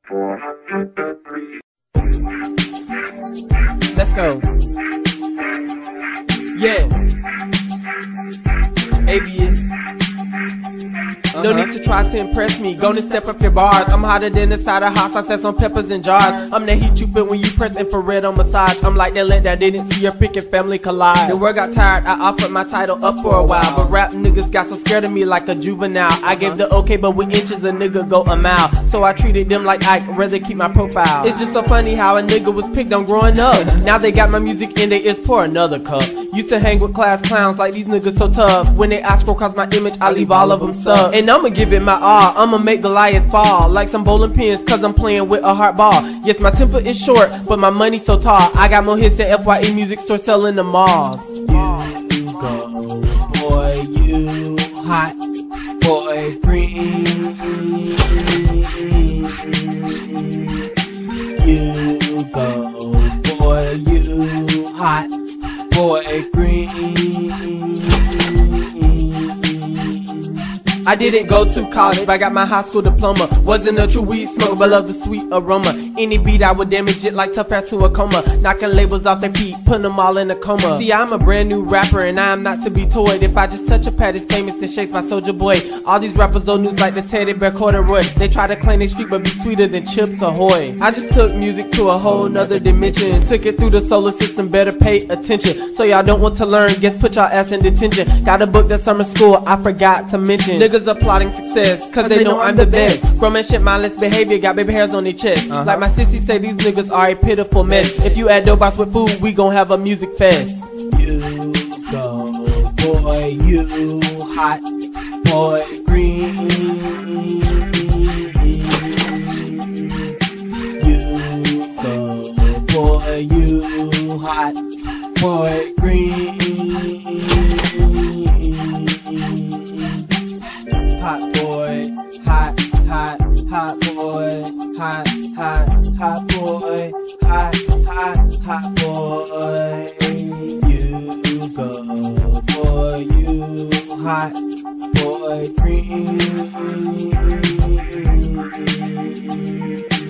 Let's go. Yeah. Avius. No need to try to impress me, gonna step up your bars. I'm hotter than the cider house, I set some peppers in jars. I'm the heat you feel when you press infrared on massage. I'm like that leg that didn't see your pick and family collide. The word got tired, I offered my title up for a while, but rap niggas got so scared of me like a juvenile. I gave the okay, but with inches a nigga go a mile. So I treated them like Ike, rather keep my profile. It's just so funny how a nigga was picked on growing up. Now they got my music in their ears, pour another cup. Used to hang with class clowns like these niggas so tough. When they ask for cause my image, I leave all of them stuck. And I'ma give it my all, I'ma make Goliath fall like some bowling pins cause I'm playing with a hard ball. Yes, my temper is short, but my money's so tall. I got more hits than FYE Music Store selling the malls. You go, boy, you hot, boy, green. You go, boy, you hot, boy, green. I didn't go to college, but I got my high school diploma. Wasn't a true weed smoker, but love the sweet aroma. Any beat I would damage it like tough air to a coma. Knocking labels off their feet, putting them all in a coma. See, I'm a brand new rapper and I am not to be toyed. If I just touch a pad, it's famous and shakes my Soulja Boy. All these rappers old news like the teddy bear corduroy. They try to claim they street but be sweeter than Chips Ahoy. I just took music to a whole nother dimension. Took it through the solar system, better pay attention. So y'all don't want to learn, guess put y'all ass in detention. Got a book that summer school, I forgot to mention. Niggas applauding success, cause they know I'm the best. Grown man shit, mindless behavior, got baby hairs on their chest. Like my sissy say, these niggas are a pitiful mess. If you add dope box with food, we gon' have a music fest. You go, boy, you hot, boy, green. You go, boy, you hot, boy, green. Hot boy, hot, hot, hot boy, hot, hot, hot boy, hot, hot, hot boy. You go, boy, you hot, boy, green.